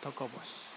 高橋。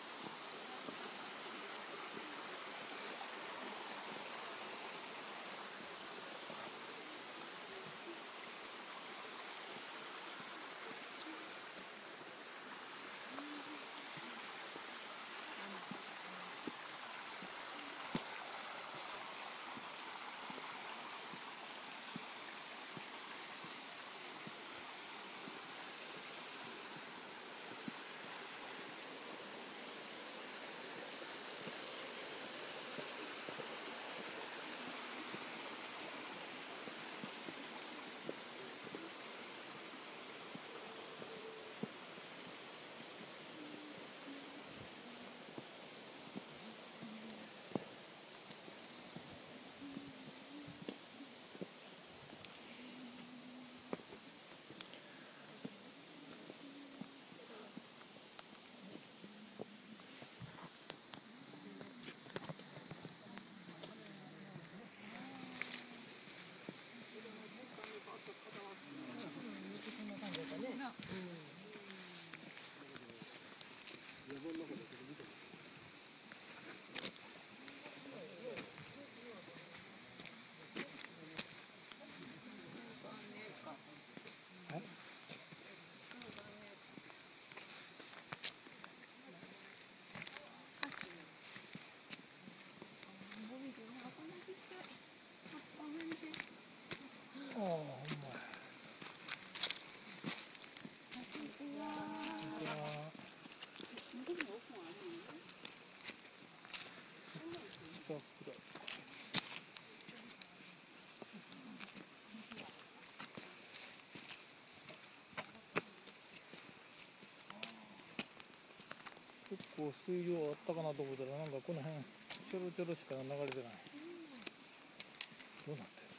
結構水量あったかなと思ったら、なんかこの辺ちょろちょろしか流れてない。どうなってる？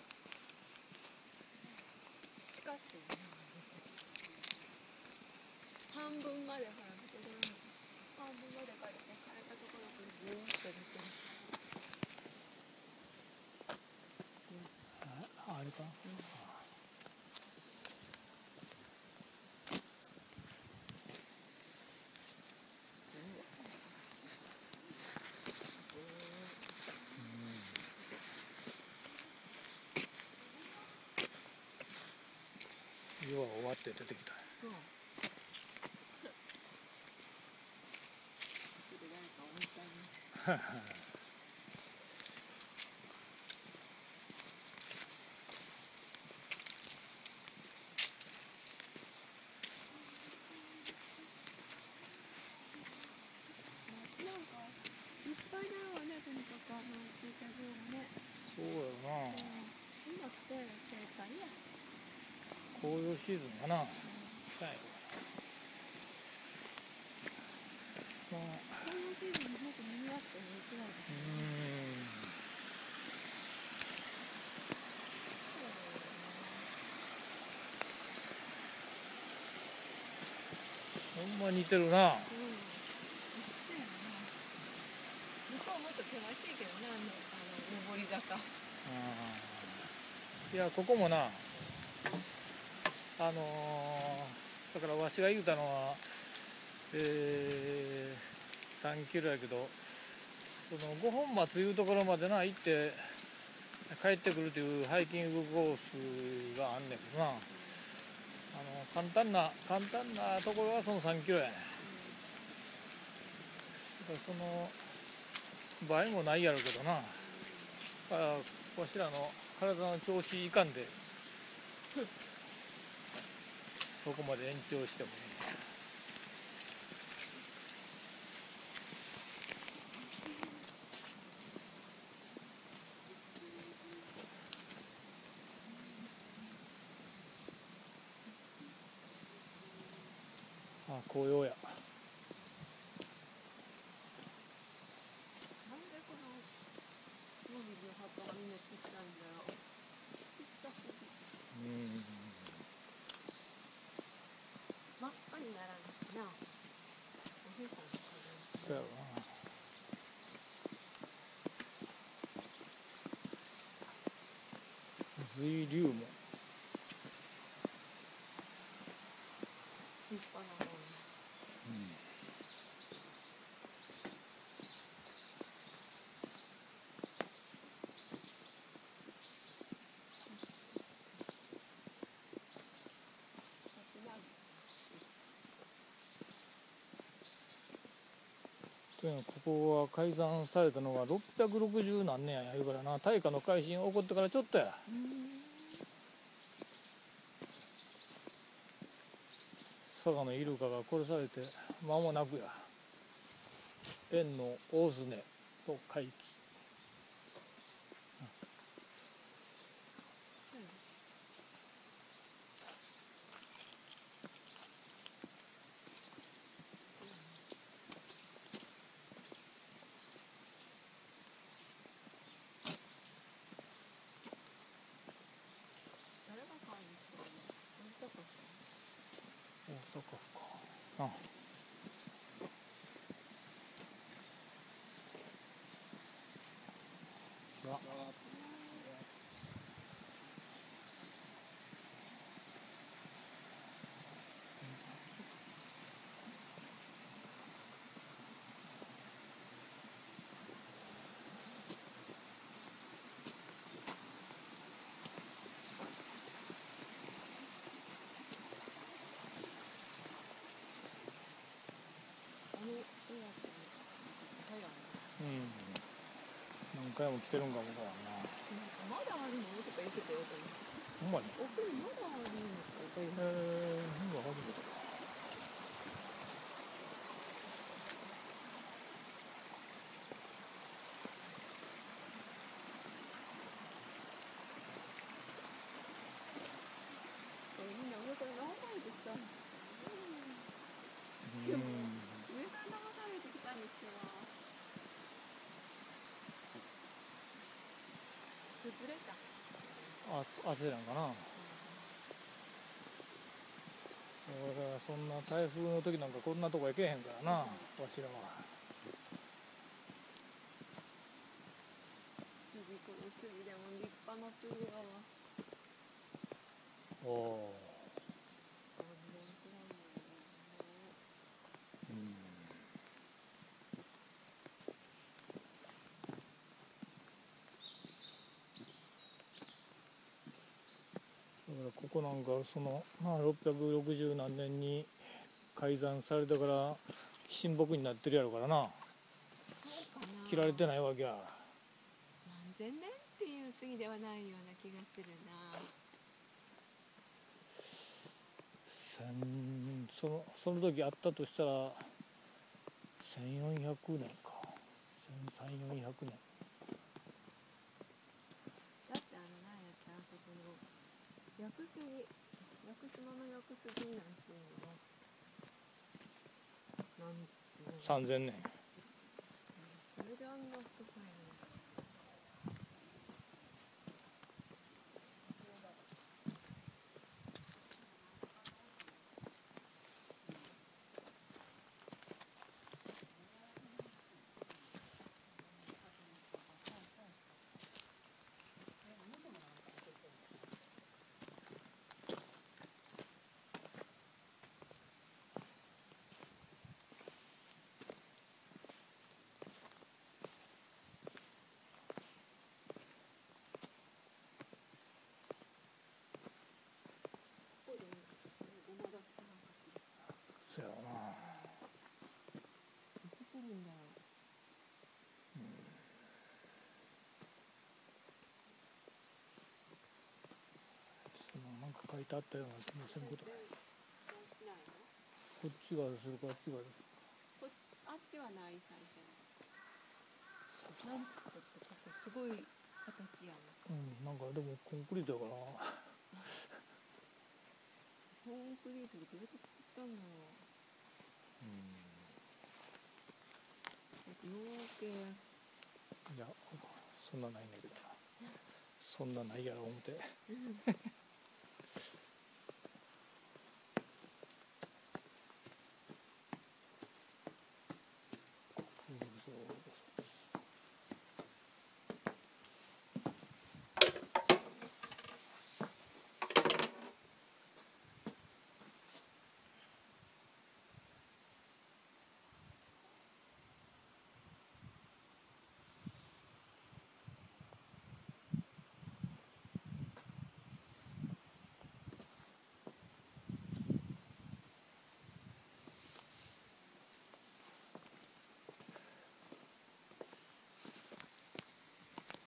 地下水半分までほら半分まで借りて枯れたところからずーっと出てる。 あれか、要は終わって出てきた。そうやな。 今って正解や。 紅葉シーズンかな。最後。 紅葉シーズンにもっと賑わってね、いくらいですね。 ほんま似てるな。 一緒やな。向こうもっと険しいけどね、上り坂。 いや、ここもな、だからわしが言うたのは、3キロやけど、その5本松いうところまでな行って帰ってくるというハイキングコースがあんねんけどな、簡単なところはその3キロやねん。その倍もないやろうけどな、わしらの体の調子いかんでそこまで延長してもいい。紅葉や。 なんでこのモミジの葉っぱがみんな切ったんだろう。切ったすぎ。真っ赤にならないな。おへいさんのそうやろな。随龍門。 立派なもん。 ここは開山されたのが660何年や言うからな、大化の改新起こってからちょっとや。佐賀のイルカが殺されて間もなくや。円の大スネと怪奇。 誰が買うんですか？ 大阪府か。あ、違う。何回も来てるんかもわからんな。 まだあるのとか言ってたよ。 ほんまに。 奥にまだあるのとか言ってた。 今初めてか。 みんな上から流されてきた。上から流されてきたんですよ。崩れた。 汗なんかな。俺はそんな台風の時なんかこんなとこ行けへんからな、わしらは。 この杉でも立派な杉やわ。 おお。だからここなんかその660何年に開山されたから神木になってるやろからな。切られてないわけや。 何千年っていう杉ではないような気がするな。 その時あったとしたら1400年か。1300、400年。 だって何やったらそこの屋久杉、屋久島の屋久杉なんていうのは 3000年。 それであんな太さやね。 そやな。 いつするんだろう。 なんか書いてあったような気もせんことない。こっち側でするかあっち側でするか。 あっちはない再生。なんつったってここすごい形やん。 なんかでもコンクリートやからな。 コンクリートでどうやって作ったんだろう。だって養鶏。 いやそんなないんだけどな。そんなないやろ思って。